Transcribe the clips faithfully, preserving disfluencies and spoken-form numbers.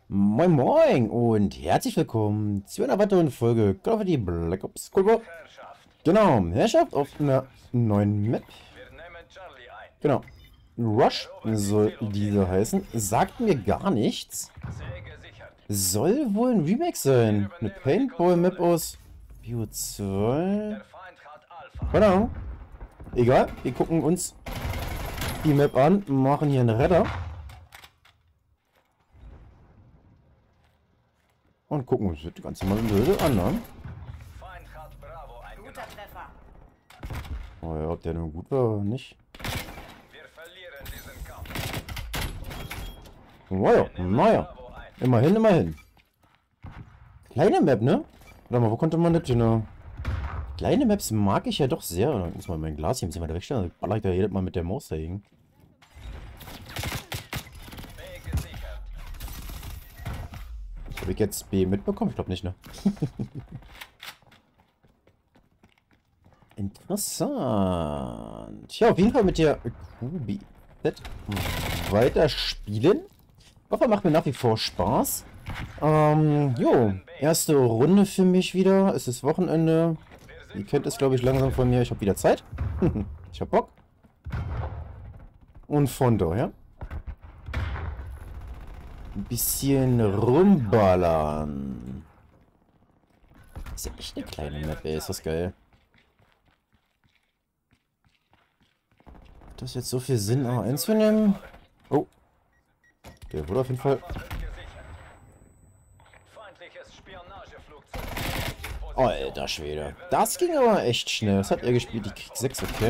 Moin Moin und herzlich willkommen zu einer weiteren Folge Call of Duty Black Ops Cold War. Genau, Herrschaft auf einer neuen Map. Genau, Rush soll diese heißen. Sagt mir gar nichts. Soll wohl ein Remake sein. Eine Paintball-Map aus Bio zwei. Keine Ahnung. Egal, wir gucken uns die Map an, machen hier einen Redder. Und gucken uns das Ganze mal in Böse an, ne? Oh ja, ob der nun gut war oder nicht. Naja, naja. Immerhin, immerhin. Kleine Map, ne? Warte mal, wo konnte man das genau? Kleine Maps mag ich ja doch sehr. Ich muss mal mein Glas hier ein bisschen weiter wegstellen. Dann baller ich da jedes Mal mit der Maus dagegen. Habe ich jetzt B mitbekommen? Ich glaube nicht, ne? Interessant. Ja, auf jeden Fall mit der Q B Z weiter spielen. Ich hoffe, macht mir nach wie vor Spaß. Ähm, jo, erste Runde für mich wieder. Es ist Wochenende. Ihr kennt es, glaube ich, langsam von mir. Ich habe wieder Zeit. Ich habe Bock. Und von daher ein bisschen rumballern. Ist ja echt eine kleine Map, ey. Ist das geil. Hat das jetzt so viel Sinn, A eins zu nehmen? Oh. Der wurde auf jeden Fall... Alter Schwede. Das ging aber echt schnell. Was hat er gespielt? Die Krieg sechs, okay.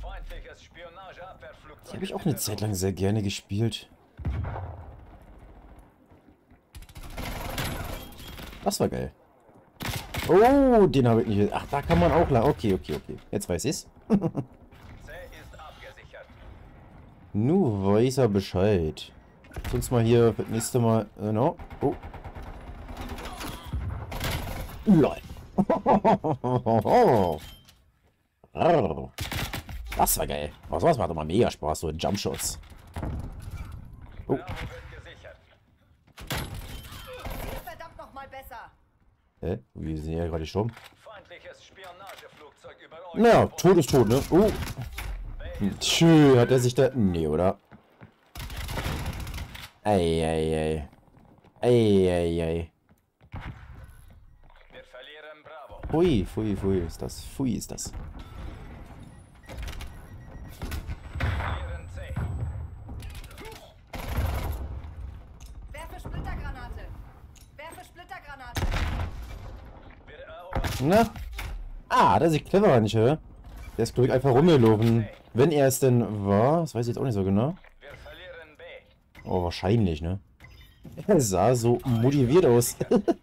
Die habe ich auch eine Zeit lang sehr gerne gespielt. Das war geil. Oh, den habe ich nicht... Ach, da kann man auch lang... Okay, okay, okay. Jetzt weiß ich's. Nu weiß er Bescheid. Sonst mal hier das nächste Mal... Äh, no. Oh. Lol. Das war geil. Oh, sowas macht doch mal mega Spaß, so in Jumpshots. Oh. Verdammt noch mal besser. Hä? Wir sind ja gerade gestorben. Naja, tot ist tot, ne? Oh. Tschö, hat er sich da... Nee, oder? Eieiei. Eieiei. Pfui, pfui, pfui ist das. Pfui ist das. Werfe Splittergranate. Werfe Splittergranate. Na? Ah, der ist clever, nicht, hä? Der ist, glaube ich, einfach rumgelaufen. Wenn er es denn war. Das weiß ich jetzt auch nicht so genau. Oh, wahrscheinlich, ne? Er sah so motiviert aus.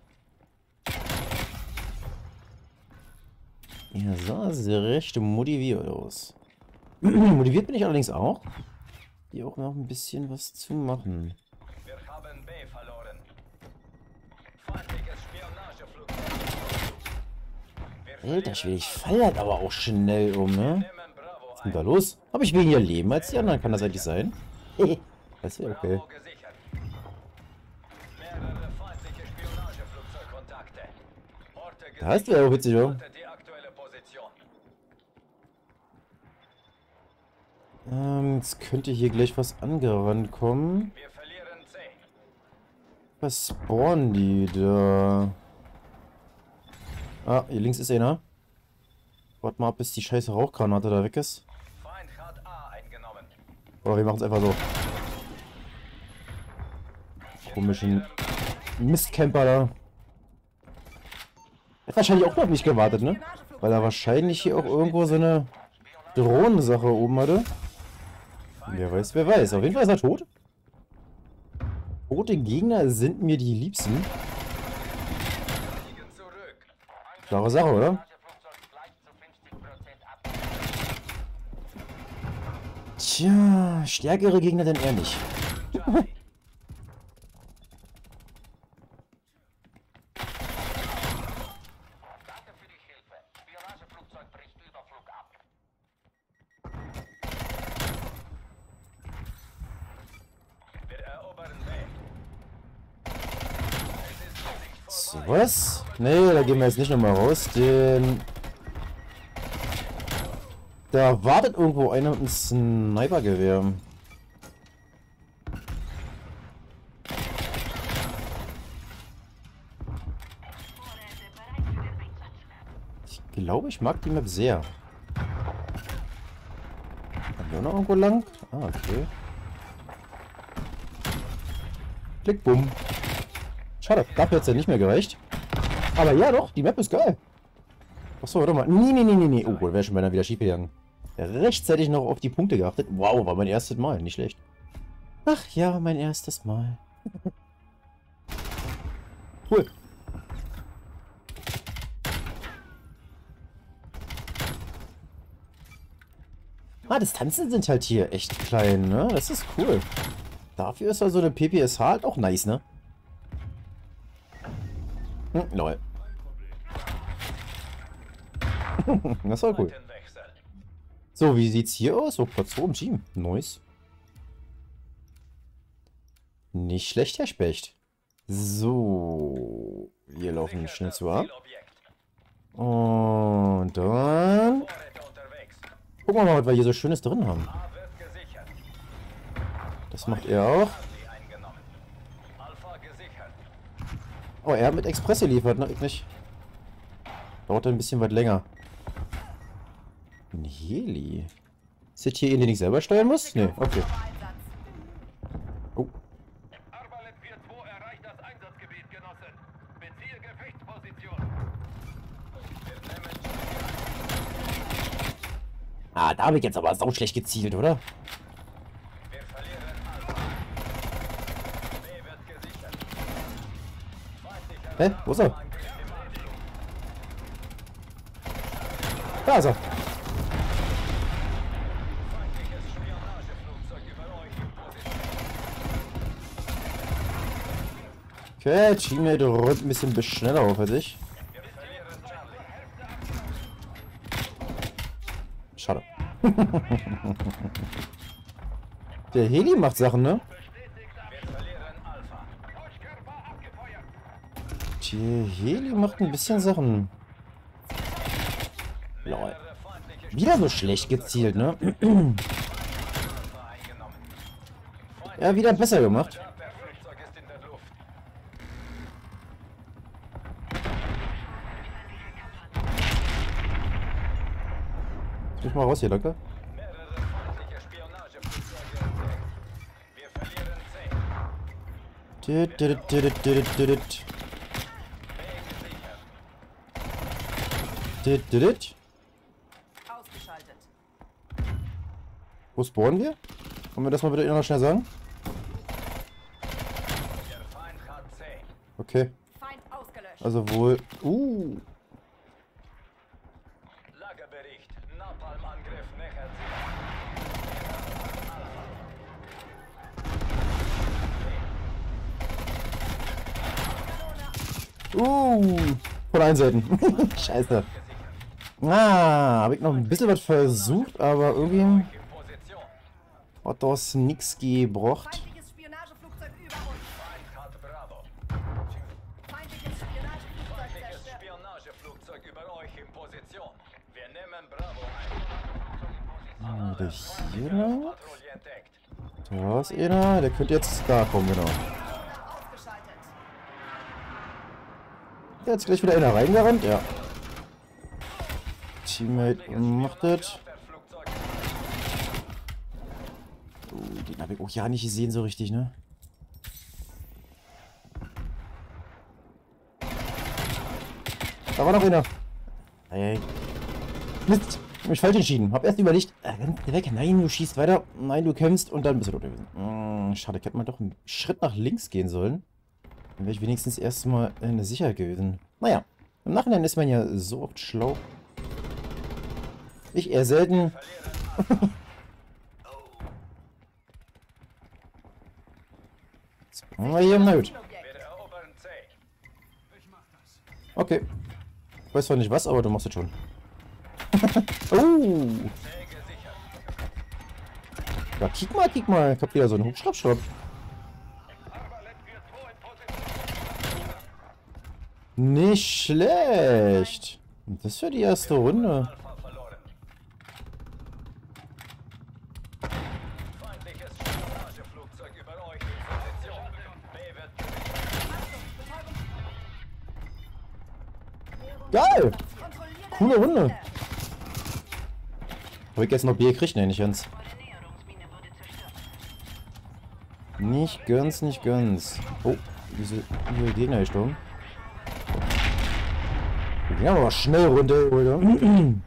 Er sah sehr recht motiviert aus. Motiviert bin ich allerdings auch. Hier auch noch ein bisschen was zu machen. Wir haben B verloren. Feindliches Spionageflugzeug. Alter Schwede, ich feiert aber auch schnell um, ne? Was ist denn da los? Habe ich weniger Leben als die anderen? Kann das eigentlich sein? Das wäre okay. Mehrere feindliche Spionageflugzeugkontakte. Das wäre auch witzig, oder? Die aktuelle Position. Ähm, jetzt könnte hier gleich was angerannt kommen. Wir verlieren C. Was spawnen die da? Ah, hier links ist einer. Warte mal ab, bis die scheiße Rauchgranate da weg ist. Feind hat A eingenommen. Oder wir machen es einfach so. Komischen Mistcamper da. Hat wahrscheinlich auch noch nicht gewartet, ne? Weil er wahrscheinlich hier auch irgendwo so eine Drohnensache oben hatte. Wer weiß, wer weiß. Auf jeden Fall ist er tot. Tote Gegner sind mir die liebsten. Fliegen zurück. Klare Sache, oder? Tja, stärkere Gegner denn eher nicht. Danke für die Hilfe. Spionageflugzeug bricht Überflug ab. Wir erobern B. So, was? Nee, da gehen wir jetzt nicht nochmal raus, denn... Da wartet irgendwo einer mit einem Snipergewehr. Ich glaube, ich mag die Map sehr. Haben wir noch irgendwo lang? Ah, okay. Klick, bumm. Schade, dafür hat es ja nicht mehr gereicht. Aber ja doch, die Map ist geil. Achso, warte mal. Nee, nee, nee, nee, nee. Oh, da wäre schon beinahe wieder schief gegangen. Rechtzeitig noch auf die Punkte geachtet. Wow, war mein erstes Mal. Nicht schlecht. Ach ja, mein erstes Mal. Cool. Ah, Distanzen sind halt hier echt klein, ne? Das ist cool. Dafür ist also eine P P S H halt auch nice, ne? Hm, lol. Das war cool. So, wie sieht's hier aus? So, Platz zwei im Team. Nice. Nicht schlecht, Herr Specht. So. Wir laufen schnell zu ab. Und dann... Gucken wir mal, was wir hier so Schönes drin haben. Das macht er auch. Oh, er hat mit Express geliefert, ne? Ich nicht. Dauert ein bisschen weit länger. Ein Heli. Ist das hier in den ich selber steuern muss? Ne, okay. Oh. Arbalest vier zwei erreicht das Einsatzgebiet, Genossen. Beziehe Gefechtsposition. Ah, da habe ich jetzt aber sau schlecht gezielt, oder? Wir verlieren Alpha. B wird gesichert. Hä? Wo ist er? Da ist er. Okay, Teammate räumt ein bisschen schneller auf als ich. Schade. Der Heli macht Sachen, ne? Der Heli macht ein bisschen Sachen. Lol. Wieder so schlecht gezielt, ne? Ja, wieder besser gemacht. Ich mal raus hier, locker. Dit, dit, dit, dit, dit. Dit, dit, dit. Ausgeschaltet. Wo spawnen wir? Können wir das mal bitte noch schnell sagen? Okay. Feind ausgelöscht. Also wohl... Uh. Lagerbericht. Napalmangriff nähert sich. Uh. Von allen Seiten. Scheiße. Ah, habe ich noch ein bisschen was versucht, aber irgendwie hat das nichts gebracht. Feindliches Spionageflugzeug über uns. Feindliches Spionageflugzeug Feindliches zerstört. Spionageflugzeug über euch in Position. Wir nehmen Bravo ein. Oder hier noch? Patrouille entdeckt. Da ist einer. Der könnte jetzt da kommen, genau. Ausgeschaltet. Der hat jetzt gleich wieder einer reingerannt, ja. Teammate macht das. Oh, den habe ich auch ja nicht gesehen so richtig, ne? Da war noch einer. Hey. Mist. Hab mich falsch entschieden. Hab erst überlegt. Äh, geh weg. Nein, du schießt weiter. Nein, du kämpfst und dann bist du tot gewesen. Hm, schade, ich hätte mal doch einen Schritt nach links gehen sollen. Dann wäre ich wenigstens erstmal in der Sicherheit gewesen. Naja. Im Nachhinein ist man ja so oft schlau. Ich eher selten. Na hier, na gut. Wir erobern C. Okay. Ich weiß zwar nicht was, aber du machst es schon. Oh. Ja, kick mal, kick mal. Ich hab wieder so einen Hubschraubschraub. Nicht schlecht. Und das für die erste Runde. Alpha verloren. Feindliches Spionageflugzeug über euch in Position. B wird Geil! Kontrolliere Coole deine Runde. Ziele. Hab ich jetzt noch Bier gekriegt? Ne, nicht ganz. Nicht ganz, nicht ganz. Oh, diese, diese Gegner gestorben. Wir gehen aber schnell runter, oder? Wegpunkt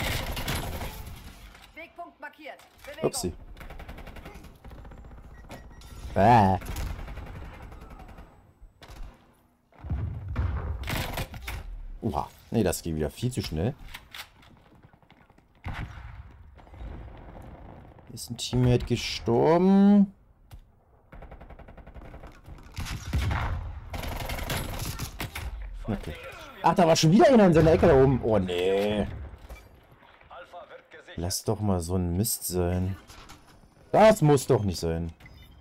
markiert. Bewegung. Upsi. Ah. Oha. Nee, das ging wieder viel zu schnell. Ist ein Teammate gestorben. Okay. Ach, da war schon wieder einer in seiner Ecke da oben. Oh, nee. Alpha wird gesichert. Lass doch mal so ein Mist sein. Das muss doch nicht sein.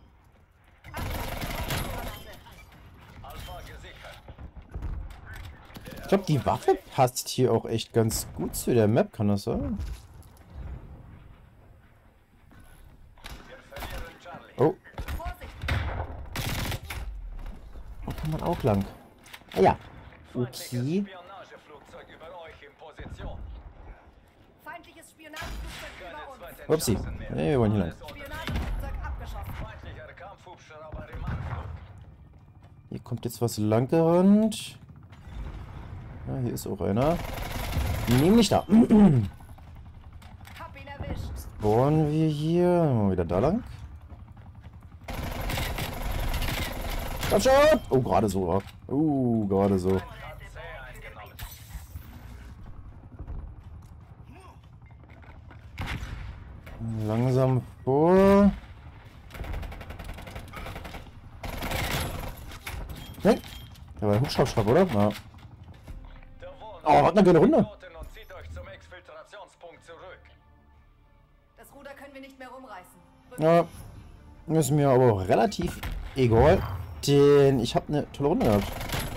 Alpha gesichert. Ich glaube, die Waffe passt hier auch echt ganz gut zu der Map, kann das sein? Wir verlieren Charlie. Oh, Vorsicht. da kann man auch lang. Ah ja. Feindliches Okay. Spionageflugzeug über euch in Position. Feindliches Spionageflugzeug Keine über uns. zweiten Upsi. Chancen mehr. Nee, wir wollen hier lang. Alles unter Sicht. Spionageflugzeug abgeschossen. Feindlicher Kampfhubschrauber im Anflug. Hier kommt jetzt was lang gerannt. Ja, hier ist auch einer. Die nehmen nicht da. Hab ihn erwischt. Wollen wir hier mal wieder da lang? Komm schon! Oh, gerade so. ja. Oh, gerade so. K C eingenommen. Langsam vor. Nein! Der war ein Hubschrauber, oder? Ja. Der Wohnung. Oh, hat eine geile Runde. Piloten und zieht euch zum Exfiltrationspunkt zurück. Das Ruder können wir nicht mehr rumreißen. Ja. Ist mir aber auch relativ egal. Denn ich habe eine tolle Runde gehabt.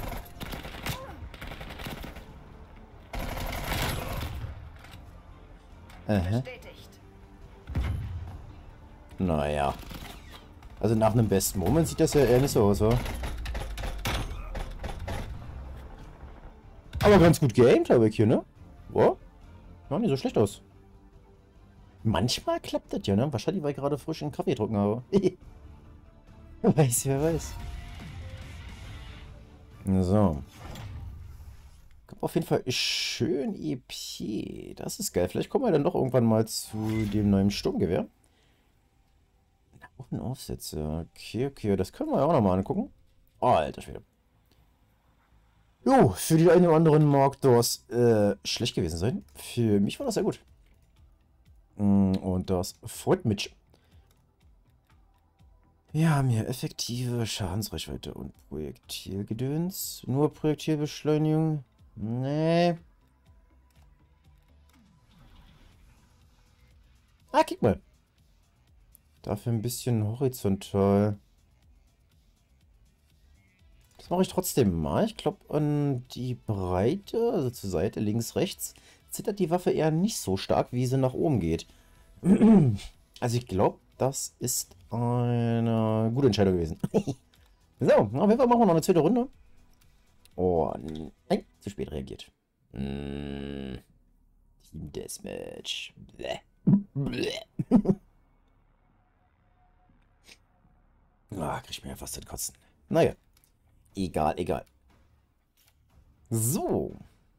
Aha. Bestätigt. Naja. Also nach einem besten Moment sieht das ja eher nicht so aus, oder? Aber ganz gut geaimt habe ich hier, ne? Boah. Ja, nicht so schlecht aus. Manchmal klappt das ja, ne? Wahrscheinlich, weil ich gerade frisch einen Kaffee getrunken habe. Wer weiß, wer weiß. So. Kommt auf jeden Fall schön E P. Das ist geil. Vielleicht kommen wir dann doch irgendwann mal zu dem neuen Sturmgewehr. Aufsätze. Okay, okay. Das können wir ja auch nochmal angucken. Oh, alter Schwede. Jo, für die einen oder anderen mag das äh, schlecht gewesen sein. Für mich war das sehr gut. Und das freut mich. Wir haben hier effektive Schadensreichweite und Projektilgedöns. Nur Projektilbeschleunigung. Nee. Ah, guck mal. Dafür ein bisschen horizontal. Das mache ich trotzdem mal. Ich glaube, an die Breite, also zur Seite, links, rechts, zittert die Waffe eher nicht so stark, wie sie nach oben geht. Also ich glaube, das ist eine gute Entscheidung gewesen. So, auf jeden Fall machen wir noch eine zweite Runde. Oh, nein, zu spät reagiert. Mm, Team Deathmatch. Bläh. Bläh. Ah, krieg ich mir ja fast den Kotzen. Naja. Egal, egal. So.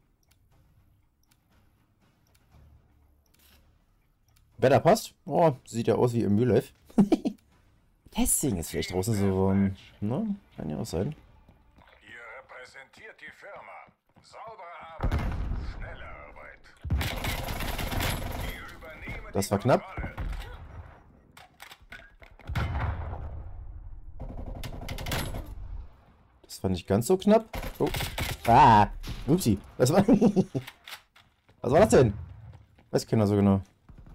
Wetter passt. Oh, sieht ja aus wie im Real Life. Testing ist vielleicht draußen so. Ne? Kann ja auch sein. Ihr repräsentiert die Firma. Saubere Arbeit, schnelle Arbeit. Wir übernehmen Das die war knapp. Kontrolle. Das war nicht ganz so knapp. Oh. Ah. Upsi. Was war, was war das denn? Weiß keiner so genau.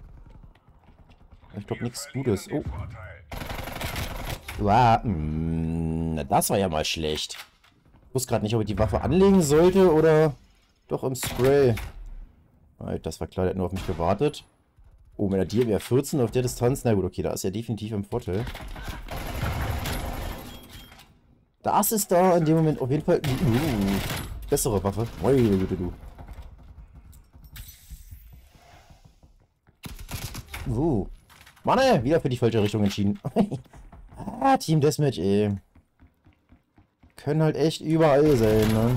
Ich glaube nichts Gutes. Oh. Vorteil. Ah, mm, das war ja mal schlecht. Ich wusste gerade nicht, ob ich die Waffe anlegen sollte oder doch im Spray. Alter, das war klar, der hat nur auf mich gewartet. Oh, mit der D W R vierzehn auf der Distanz. Na gut, okay, da ist er definitiv im Vorteil. Das ist da in dem Moment auf jeden Fall die uh, bessere Waffe. Ui, bitte du. Uh. Mann, ey, wieder für die falsche Richtung entschieden. Ah, Team Deathmatch, ey. Können halt echt überall sein, ne?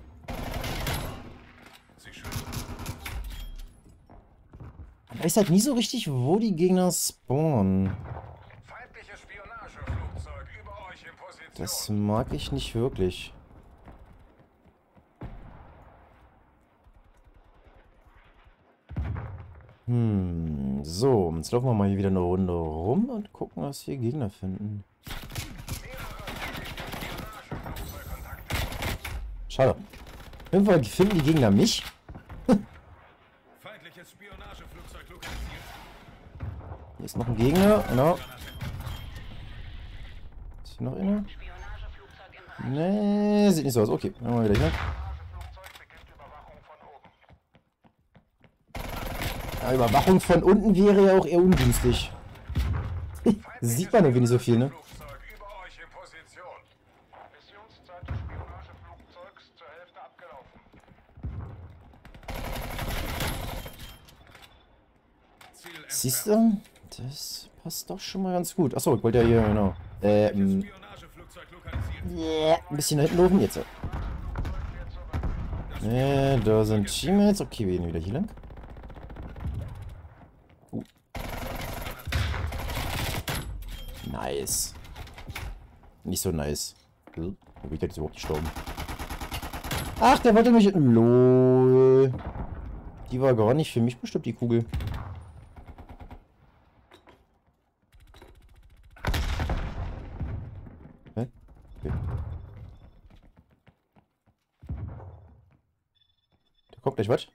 Man weiß halt nie so richtig, wo die Gegner spawnen. Feindliches Spionageflugzeug über euch in Position. Das mag ich nicht wirklich. Hm, so, jetzt laufen wir mal hier wieder eine Runde rum und gucken, was wir Gegner finden. Schade. Auf jeden Fall finden die Gegner mich. Feindliches Spionageflugzeug lokalisiert. Hier ist noch ein Gegner, genau. Ist hier noch einer? Nee, sieht nicht so aus. Okay, machen wir wieder hier. Ja, Überwachung von unten wäre ja auch eher ungünstig. Sieht man irgendwie nicht so viel, ne? Siehst du? Das passt doch schon mal ganz gut. Achso, ich wollte ja hier, genau. Ähm. Yeah, ein bisschen nach hinten laufen jetzt. Ne, da sind Teammates. Okay, wir gehen wieder hier lang. Uh. Nice. Nicht so nice. Hm? Wie geht jetzt überhaupt gestorben? Ach, der wollte mich... Lol. Die war gar nicht für mich bestimmt, die Kugel. Hä? Okay. Da kommt gleich was.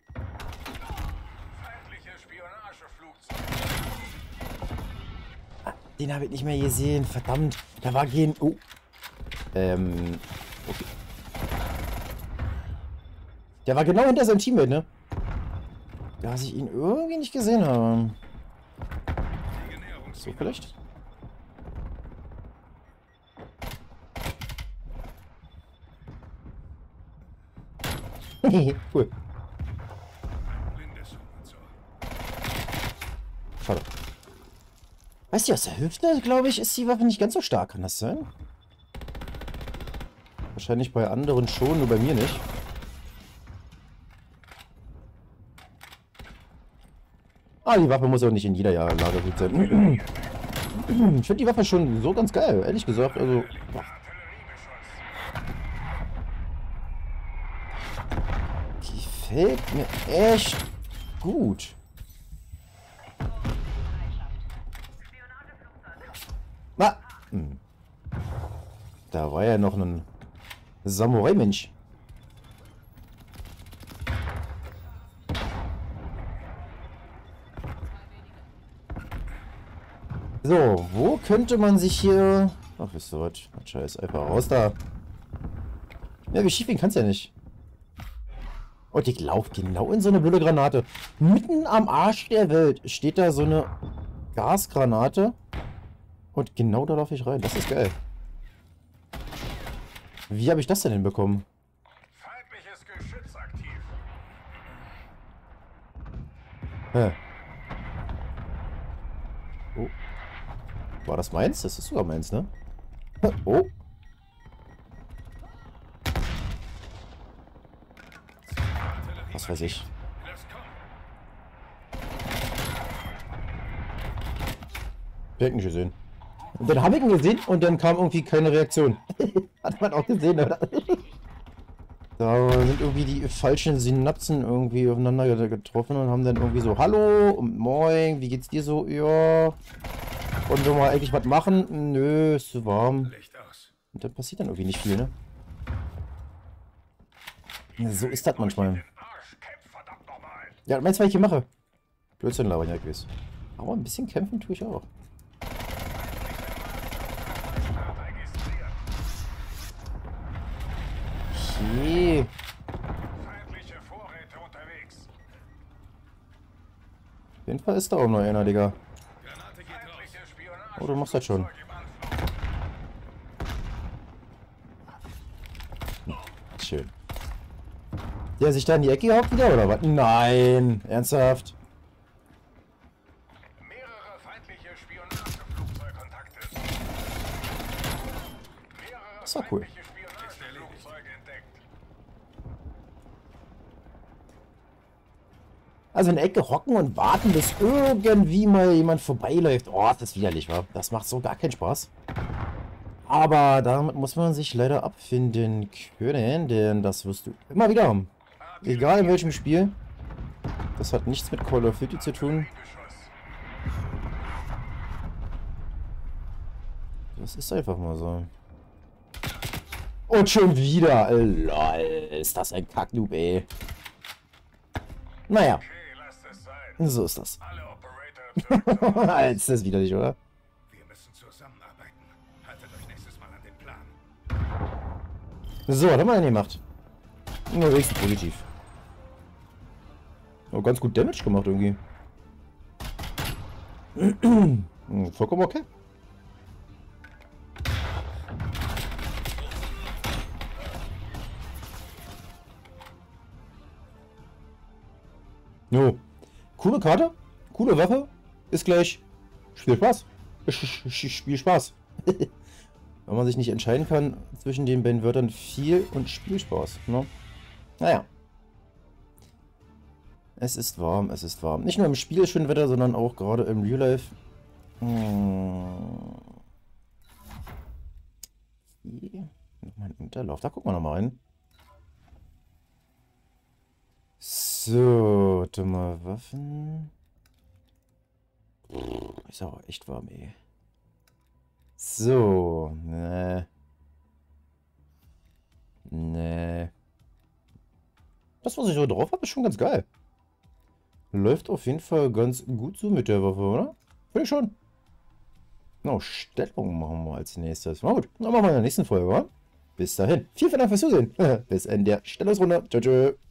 Den habe ich nicht mehr gesehen. Verdammt. Da war kein... Oh. Ähm. Okay. Der war genau hinter seinem Teammate, ne? Dass ich ihn irgendwie nicht gesehen habe. So vielleicht? Cool. Schade. Weißt du, aus der Hüfte, glaube ich, ist die Waffe nicht ganz so stark. Kann das sein? Wahrscheinlich bei anderen schon, nur bei mir nicht. Ah, die Waffe muss auch nicht in jeder Lage gut sein. Ich finde die Waffe schon so ganz geil, ehrlich gesagt. Also, die gefällt mir echt gut. Ah, hm. Da war ja noch ein Samurai-Mensch. So, wo könnte man sich hier... Ach, wisst ihr was? Scheiß, einfach raus da. Ja, wie schief gehen kann's ja nicht. Und ich laufe genau in so eine blöde Granate. Mitten am Arsch der Welt steht da so eine Gasgranate. Und genau da laufe ich rein. Das ist geil. Wie habe ich das denn hinbekommen? Feindliches Geschütz aktiv. Hä? Oh. War das meins? Das ist sogar meins, ne? Oh. Was weiß ich. Ich hab ihn gesehen. Und dann habe ich ihn gesehen und dann kam irgendwie keine Reaktion. Hat man auch gesehen, oder? Da sind irgendwie die falschen Synapsen irgendwie aufeinander getroffen und haben dann irgendwie so, hallo und moin, wie geht's dir so? Ja. Und wir mal eigentlich was machen? Nö, ist zu warm. Und dann passiert dann irgendwie nicht viel, ne? Ja, so ist das manchmal. Ja, meinst du, was ich hier mache? Blödsinn labern, ja, gewiss. Aber ein bisschen kämpfen tue ich auch. Okay. Feindliche Vorräte unterwegs. Auf jeden Fall ist da auch noch einer, Digga. Granate geht raus. Feindliche Spionage. Oh, du machst das schon. Flugzeug im Anflug. Schön. Der sich da in die Ecke gehockt wieder, oder was? Nein. Ernsthaft? Mehrere feindliche Spionageflugzeugkontakte. Mehrere Das war cool. feindliche Spionageflugzeuge entdeckt. Also in der Ecke hocken und warten, bis irgendwie mal jemand vorbeiläuft. Oh, das ist widerlich, wa? Das macht so gar keinen Spaß. Aber damit muss man sich leider abfinden können, denn das wirst du immer wieder haben. Egal in welchem Spiel. Das hat nichts mit Call of Duty zu tun. Das ist einfach mal so. Und schon wieder. Lol, ist das ein Kacknoob, ey. Naja, Okay, lasst es sein. so ist das. Alle Operator. Jetzt ist das widerlich, oder? Wir müssen zusammenarbeiten. Haltet euch nächstes Mal an den Plan. So, was haben wir denn gemacht? Nur wenigstens positiv. Oh, ganz gut Damage gemacht irgendwie. Hm, vollkommen okay. Jo. Coole Karte, coole Waffe, ist gleich Spiel Spaß. Spiel Spaß. Wenn man sich nicht entscheiden kann zwischen den beiden Wörtern viel und Spielspaß. Ne? Naja. Es ist warm, es ist warm. Nicht nur im Spiel ist schön Wetter, sondern auch gerade im Real Life. Hm. Hier. Nochmal ein Unterlauf. Da gucken wir nochmal rein. So, warte mal, Waffen. Ist auch echt warm, ey. So, ne. Ne. Das, was ich so drauf habe, ist schon ganz geil. Läuft auf jeden Fall ganz gut so mit der Waffe, oder? Finde ich schon. No, Stellung machen wir als nächstes. Na gut, dann machen wir in der nächsten Folge, oder? Bis dahin. Vielen Dank fürs Zusehen. Bis in der Stellungsrunde. Ciao, ciao.